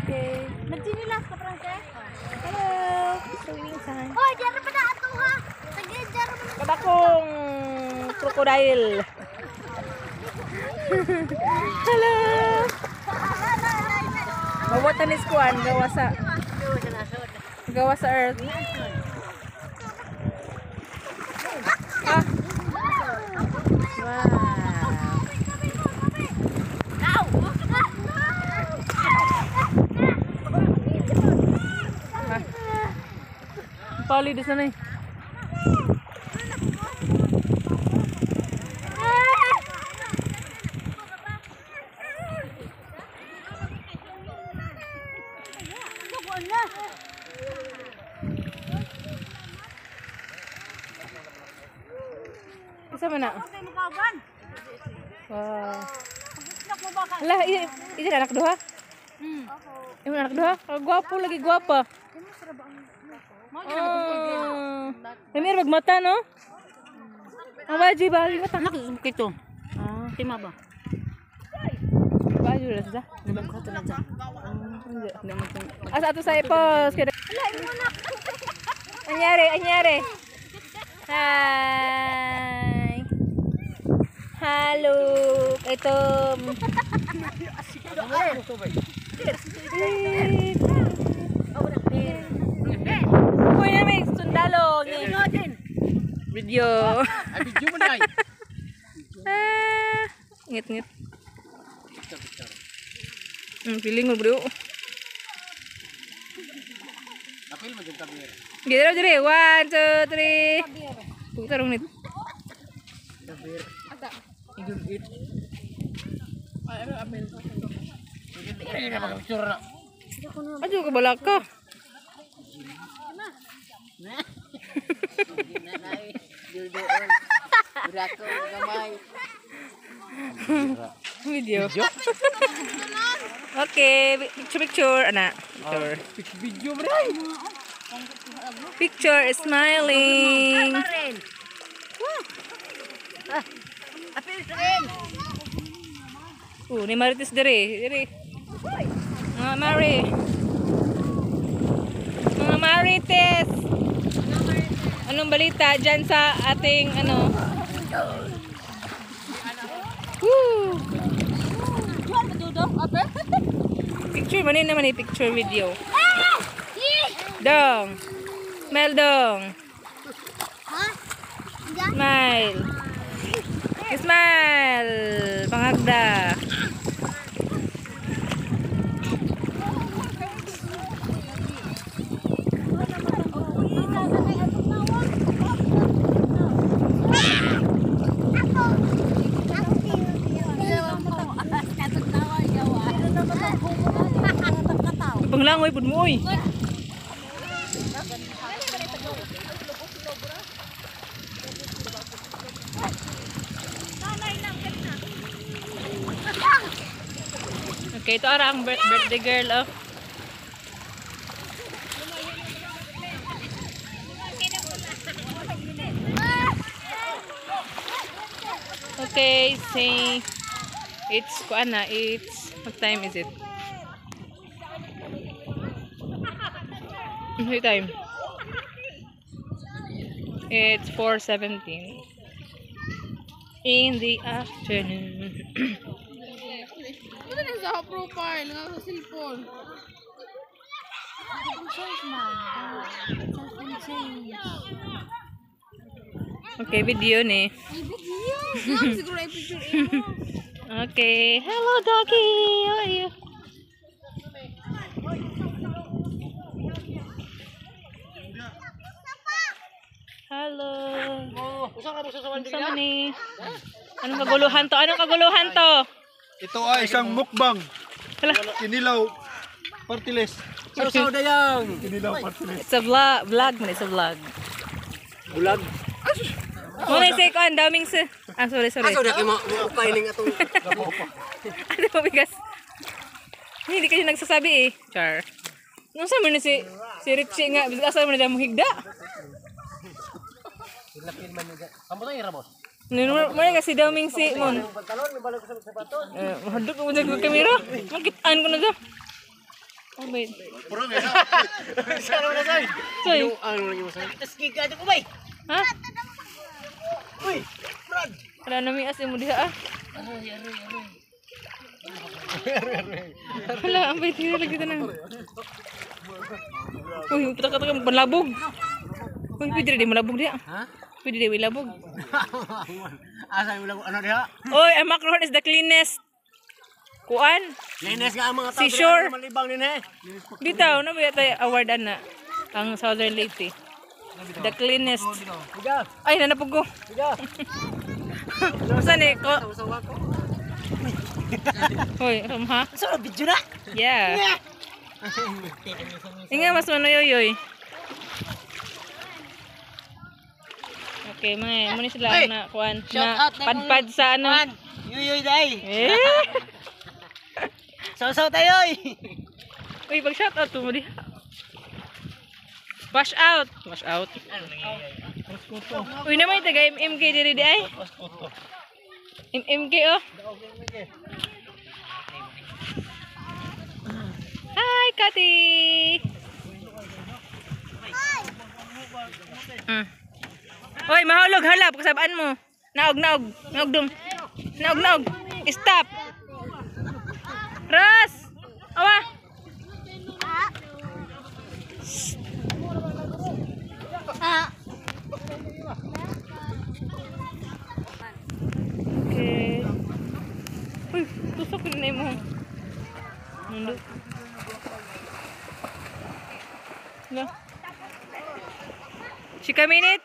Okay. Nagsinilas ka, Franke? Hello. Swimming time. Hoy, dyan pa na ato ha. Tagay, dyan pa na. Kabakong crocodile. Hello. Mawatan is kuan gawa sa earth. Ah. Wow. Pali di sana eh. Isa mana? Wow. Lah, ini anak dua. Ini anak dua. Gwapo lagi guapa. Oh. Namir magmata no? Ang baji ba? Mata Anak, kito. Ah, Tima ba? baju dah sudah. Nabang ko ito na dyan. Asa ato sa ipos. Anyari. Hai. Halo. Ito. Uy, na may sundalo. Video. Video mo na. Ngit. Feeling mo bro. Apil mo yung kamera. Gila jadi 1, 2, 3. Putar menit. Ada. Idul it. Ay, amel. Ini na mag-picture na. Ajo ke balaka. Berako gamay. Video. Okay, picture anak. Video bro. Picture is smiling. Ni Marites diri. Mga Marites. Anong balita dyan sa ating ano? Woo! Picture manin naman ni picture video. Dong. Smile dong. Smile. Smile. Pangagda. Panglangoy pud mo oy. Okay, ito ang birthday girl oh. Okay, say it's kuana, it's what time is it? What time? It's 4:17 in the afternoon. Ano na sa profile nga sa cellphone? Okay, video ni. Siguro ay picture mo. Okay, hello doggy. How are you? Hello. Sama ni. Anong kaguluhan to? Ito ay isang mukbang. Kinilaw. Partiles. Sausaw dayang. Kinilaw partiles. It's a vlog man, it's a vlog. Bulag. Muna say ko ang daming sa. Sorry. Aso na kay mo upay ning atong. Ano ba bigas? Hindi kasi nagsasabi eh. Char. Nung sa mo na si Richie nga, asa mo na mo higda. Lapil man niya. Amo to ira boss. Muna nga si Daming si Mon. Pantalon ni balik ko sa sapatos. Hadot mo dyan ko kamera. Makitaan ko na dyan. Oh, wait. Puro nga. Sino na say? Soy. Ano lang yung say? Taskiga ko bay. Ha? Uy, Brad. Wala na may asin mo diha ah. Wala, ang bait nila lagi na. Uy, patak-patak ang malabog. Uy, pwede rin malabog diha. Ha? Pwede rin malabog. Asa yung lago ano diha? Oy, ang Macron is the cleanest. Kuan? Linis nga ang mga tao. Seashore. Malibang din eh. Bitaw, na ba tayo award na ang Southern Leyte. The cleanest. Biga. Ay, nanapog ko. Biga. Saan eh? Ko? Usawa ko. Hoy, ha? So, video na. Yeah. Inga, mas manoyoyoy. Okay, mga muna sila Hey, na kuan shout na out na padpad sa ano. Man, yuyoy day. Eh. Saw tayo. Uy, pag shout out mo diha. Wash out. Wash out. Uy, naman taga MMK diri di ay. MMK oh. Hi, Kati. Hoy, mahulog halap kasabaan mo. Naog. Naog dum. Naog. Stop. Ras. Awa. Okay. Uy, tusok rin mo. Nandun. Wala. Chika minute.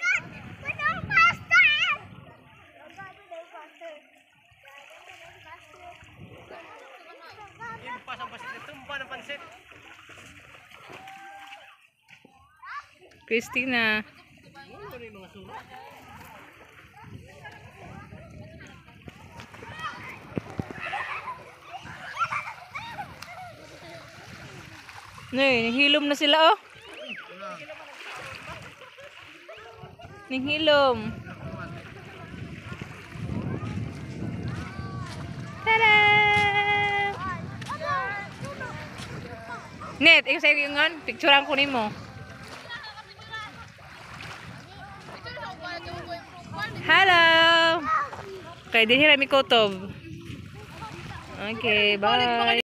Christina. Nihilom na sila oh. Nihilom. Tada! Net, ikaw sa'yo yung ngan, picturean ko nimo. Hello! Kay din hirami kotob. Okay, bye.